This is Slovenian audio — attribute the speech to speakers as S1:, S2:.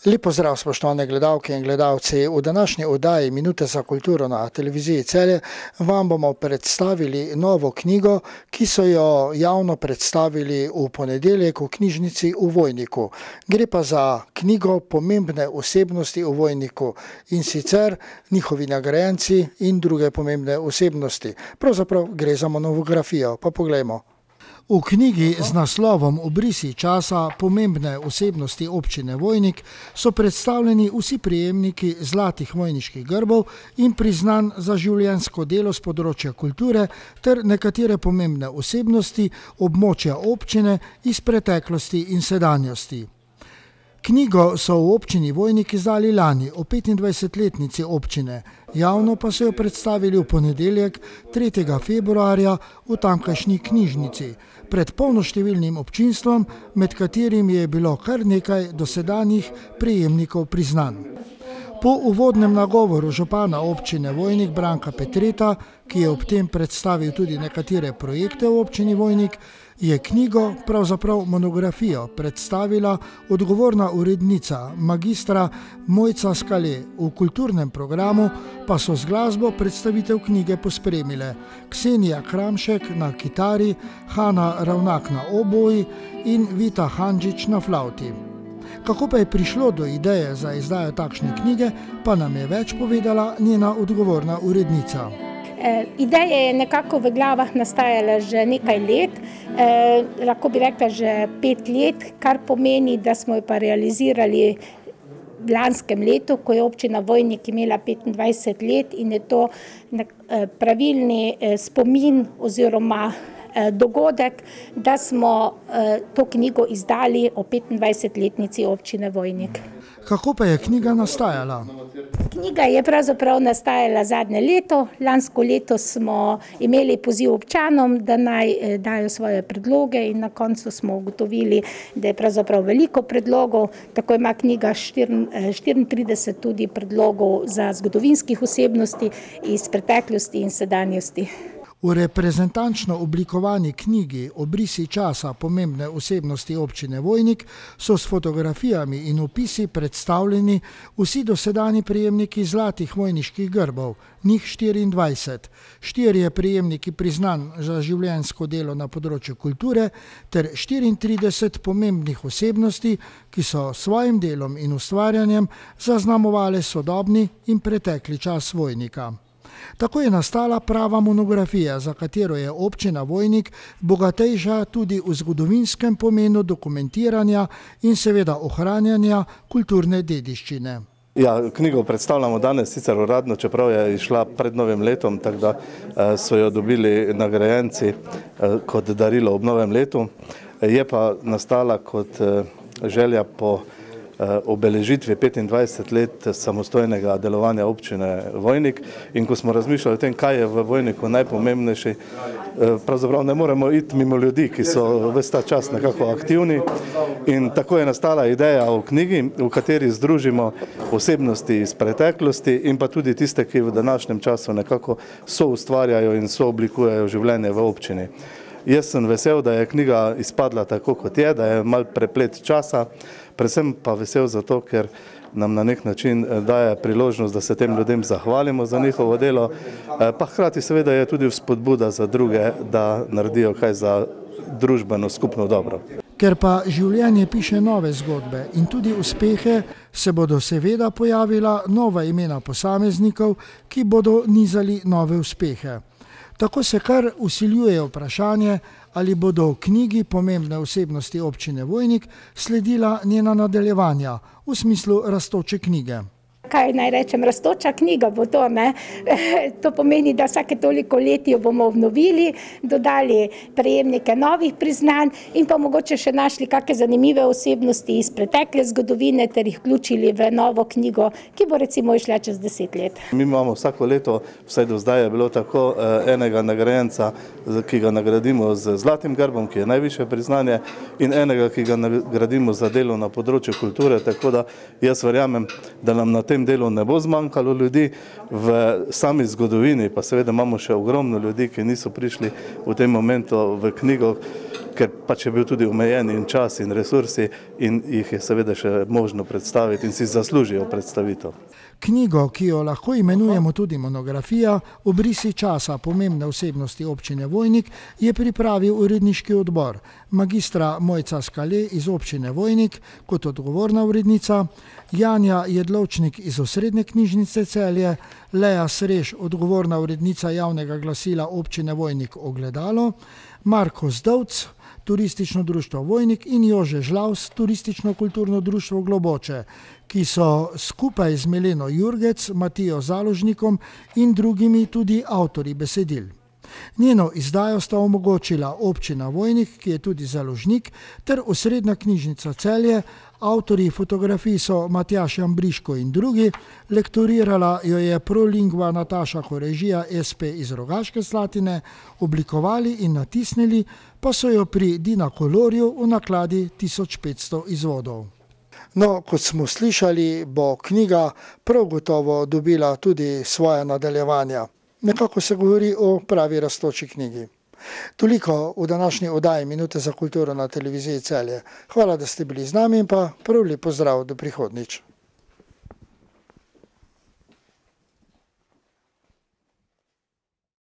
S1: Lep pozdrav, spoštovane gledalke in gledalci. V današnji oddaji Minute za kulturo na televiziji Celje vam bomo predstavili novo knjigo, ki so jo javno predstavili v ponedeljek v knjižnici v Vojniku. Gre pa za knjigo pomembne osebnosti v Vojniku, in sicer njihovi nagrajenci in druge pomembne osebnosti. Pravzaprav gre za monografijo, pa poglejmo. V knjigi z naslovom Obrisi časa pomembne osebnosti občine Vojnik so predstavljeni vsi prejemniki zlatih vojniških grbov in priznanj za življenjsko delo z področja kulture ter nekatere pomembne osebnosti območja občine iz preteklosti in sedanjosti. Knjigo so v občini Vojnik izdali lani o 25-letnici občine, javno pa so jo predstavili v ponedeljek 3. februarja v tamkajšnji knjižnici, pred polnoštevilnim občinstvom, med katerim je bilo kar nekaj dosedanjih prejemnikov priznanj. Po uvodnem nagovoru župana občine Vojnik Branka Petreta, ki je ob tem predstavil tudi nekatere projekte v občini Vojnik, je knjigo, pravzaprav monografijo, predstavila odgovorna urednica magistra Mojca Skale. V kulturnem programu pa so z glasbo predstavitev knjige pospremile Ksenija Kramšek na kitari, Hana Ravnak na oboji in Vita Handžič na flavti. Kako pa je prišlo do ideje za izdajo takšne knjige, pa nam je več povedala njena odgovorna urednica.
S2: Ideja je nekako v glavah nastajala že nekaj let, lahko bi rekla že 5 let, kar pomeni, da smo jo pa realizirali v lanskem letu, ko je občina Vojnik imela 25 let in je to pravilni spomin oziroma dogodek, da smo to knjigo izdali o 25-letnici občine Vojnik.
S1: Kako pa je knjiga nastajala?
S2: Knjiga je pravzaprav nastajala zadnje leto. Lansko leto smo imeli poziv občanom, da naj dajo svoje predloge, in na koncu smo ugotovili, da je pravzaprav veliko predlogov. Tako ima knjiga 34 tudi predlogov za zgodovinskih osebnosti iz preteklosti in sedanjosti.
S1: V reprezentančno oblikovani knjigi Obrisi časa pomembne osebnosti občine Vojnik so s fotografijami in opisi predstavljeni vsi dosedanji prejemniki zlatih vojniških grbov, njih 24, 4 prejemniki priznanj za življenjsko delo na področju kulture ter 34 pomembnih osebnosti, ki so s svojim delom in ustvarjanjem zaznamovale sodobni in pretekli čas Vojnika. Tako je nastala prava monografija, za katero je občina Vojnik bogatejša tudi v zgodovinskem pomenu dokumentiranja in seveda ohranjanja kulturne dediščine.
S3: Ja, knjigo predstavljamo danes sicer uradno, čeprav je išla pred novim letom, tako da so jo dobili nagrajenci kot darilo ob novem letu. Je pa nastala kot želja po obeležitvi 25 let samostojnega delovanja občine Vojnik, in ko smo razmišljali o tem, kaj je v Vojniku najpomembnejši, pravzaprav ne moremo iti mimo ljudi, ki so ves ta čas nekako aktivni, in tako je nastala ideja o knjigi, v kateri združimo osebnosti iz preteklosti in pa tudi tiste, ki v današnjem času nekako soustvarjajo in sooblikujejo življenje v občini. Jaz sem vesel, da je knjiga izpadla tako, kot je, da je mal preplet časa, predvsem pa vesel zato, ker nam na nek način daje priložnost, da se tem ljudem zahvalimo za njihovo delo, pa hkrati seveda je tudi vzpodbuda za druge, da naredijo kaj za družbeno skupno dobro.
S1: Ker pa življenje piše nove zgodbe in tudi uspehe, se bodo seveda pojavila nova imena posameznikov, ki bodo nizali nove uspehe. Tako se kar vsiljuje vprašanje, ali bodo v knjigi pomembne osebnosti občine Vojnik sledila njena nadaljevanja, v smislu rastoče knjige.
S2: Kaj naj rečem, rastoča knjiga bo to, ne? To pomeni, da vsake toliko let jo bomo obnovili, dodali prejemnike novih priznanj in pa mogoče še našli kakšne zanimive osebnosti iz pretekle zgodovine ter jih vključili v novo knjigo, ki bo recimo išla čez 10 let.
S3: Mi imamo vsako leto, vsaj do zdaj je bilo tako, enega nagrajenca, ki ga nagradimo z zlatim grbom, ki je najvišje priznanje, in enega, ki ga nagradimo za delo na področju kulture, tako da jaz verjamem, da nam na tem tem delu ne bo zmanjkalo ljudi, v sami zgodovini pa seveda imamo še ogromno ljudi, ki niso prišli v tem momentu v knjigo, ker pač je bil tudi omejen in čas in resursi in jih je seveda še možno predstaviti in si zaslužijo predstavitev.
S1: Knjigo, ki jo lahko imenujemo tudi monografija, Obrisi časa pomembne osebnosti občine Vojnik, je pripravil uredniški odbor. Magistra Mojca Skale iz občine Vojnik kot odgovorna urednica, Janja Jedlovčnik iz Osrednje knjižnice Celje, Leja Srež, odgovorna urednica javnega glasila občine Vojnik Ogledalo, Marko Zdovc, Turistično društvo Vojnik in Jože Žlavs, Turistično-kulturno društvo Globoče, ki so skupaj z Mileno Jurgec, Matijo Založnikom in drugimi tudi avtorji besedil. Njeno izdajo sta omogočila občina Vojnik, ki je tudi založnik, ter Osrednja knjižnica Celje. Avtorji fotografij so Matjaž Jambriško in drugi, lektorirala jo je prolingva Nataša Korežija SP iz Rogaške Slatine, oblikovali in natisnili pa so jo pri Dina Kolorju v nakladi 1500 izvodov. No, kot smo slišali, bo knjiga prav gotovo dobila tudi svoje nadaljevanja. Nekako se govori o pravi rastoči knjigi. Toliko v današnji oddaji Minute za kulturo na televiziji Celje. Hvala, da ste bili z nami in pa prav lep pozdrav do prihodnjič.